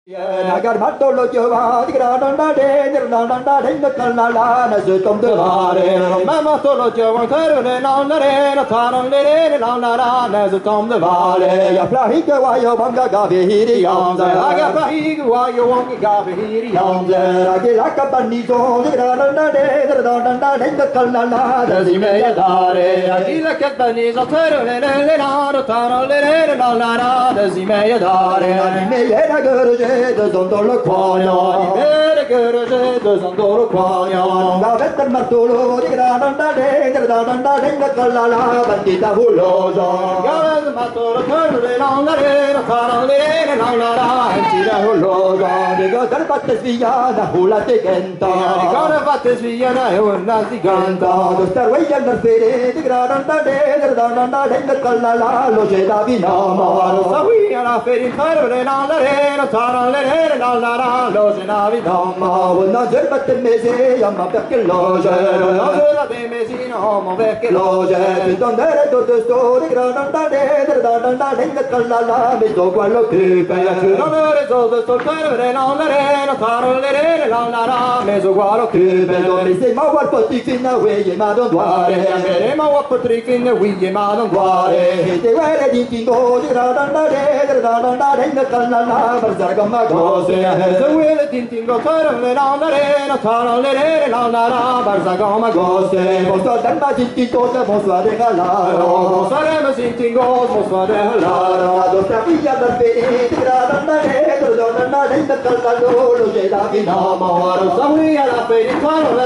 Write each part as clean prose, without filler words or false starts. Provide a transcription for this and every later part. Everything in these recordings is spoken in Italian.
Nagar matto lo giova di grananda de nirnanda de nakalala na zutom de vare mama to lo giova karune nandare na taranle na na zutom de vare ya plahi ke wa yo banga ga hiri yamza aga plahi wa yo banga ga hiri yamza age laka banni to di grananda de nirnanda de nakalala na zime ya dare age laka banni to karune na taranle na na zime ya dare me ya gurje de zondolo quagliano vere che de zondolo quagliano la vetta martolo di grananda de grananda de callala bandita hulosa gara martolo torre nangare carale nangara tira hulosa de gar batte sviana hulate genta di gar batte sviana e una di ganta do star way andar fere di grananda de grananda de callala lo je da vinama sa wi alla fere torre nangare carale lo se navi dhamma una zerbat mese yamma perché lo je una zerbat mese no mo perché lo je dondere tutto storia grananda de grananda de callala mi do quello che per dondere tutto storia non la re carole la mi do quello che per mi sei ma what potikin we ma don't worry ma what potikin we ma don't worry te guarda di tingo grananda de callala barzargamma gose the will tintingo carole la barzagama gose posto damma tinto da posto de galaro saremo tintingo posto de galaro do travia da bene grananda de callalo lo je da vinama sawi alla bene carole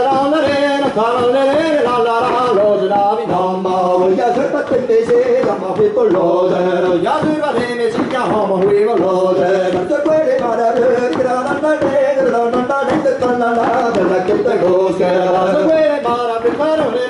la lo je da vinama ya serbat mese ma fito lo ya serbat mese ya homo hui lo je quelle marare grananda de callala della che te gosca quelle marare carole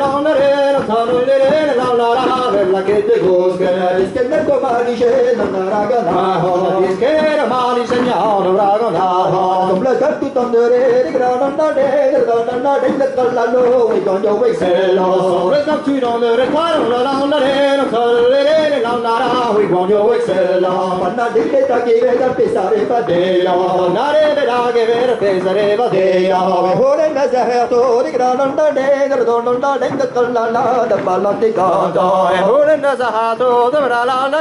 la bella che te gosca che domani c'è non ragana che domani segnano ragana come la tutto andare grananda de callalo e con io vuoi se lo resta tu non le carole la we con io vuoi se lo panna de che ta che veda pesare padella nare da che veda pesare padella ore nazato di grananda de callala da ballante canta ore nazato da la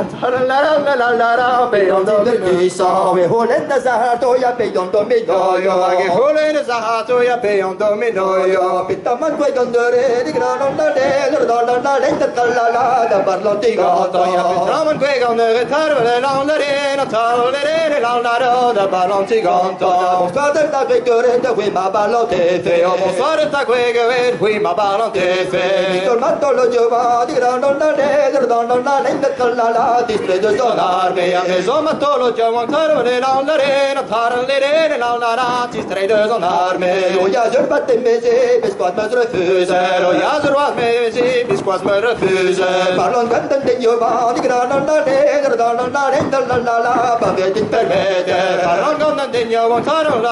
pe on do mi sa ore nazato ya pe on do mi doio ore nazato ya pe on do mi doio pittaman quei gondore di grananda de callala da ballante canta pittaman quei gondore tarvele la da ballante canta squadra da vetture da qui ma ballotte fe squadra da qui ma ballotte fe tornato lo giova di grananda de callala ti stredo sonarme a me somato lo giova carole la ti stredo sonarme lo ya zerbat mese bisquat me refuse lo ya zerbat mese bisquat me refuse parlon cantante giova di grananda de la bavetti permette parlon cantante giova carole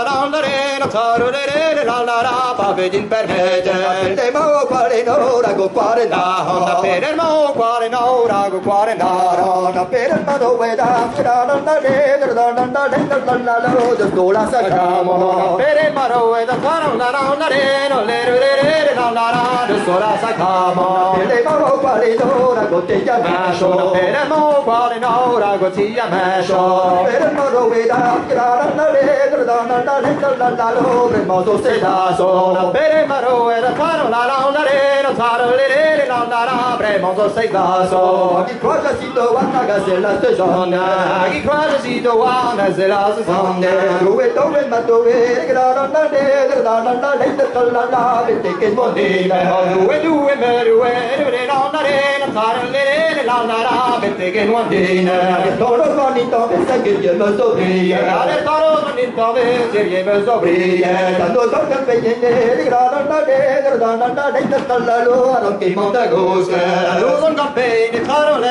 la bavetti permette te ma quale no rago quale na per mo quale no rago quale na per ma dove da grananda de la lo la sacamo per ma dove da no le la sacamo per ma quale no rago te chiamascio per mo quale no rago ti chiamascio per ma dove da grananda de la lo per mo to se da sono per ma dove da la premoso sei vaso chi cosa si dovana che se la stagione chi cosa si dovana se la stagione dove ma dove grananda de callala vette che mondina due la vette che mondina toro bonito pensa che io lo so via toro bonito pensa che io lo so via tanto so che pegne grananda de callalo non che monta gosca lo son campane carole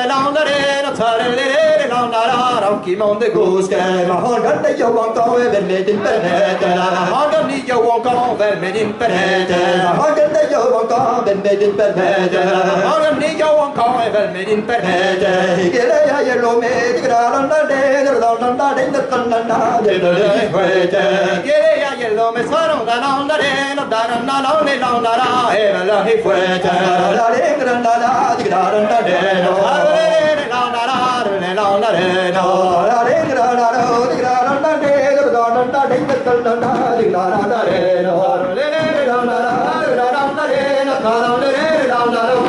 la non che monta gosca ma honda de io won't go e venne in permette honda ni io won't go e venne in permette honda de one con ben made in permette. Ora ni yo one con ben made in permette. Che lei ha yellow me di gran da de da de the con da de de fuete. Che lei ha yellow me sono da de da ne da e la hi fuete. Da de gran da di gran da de no. Da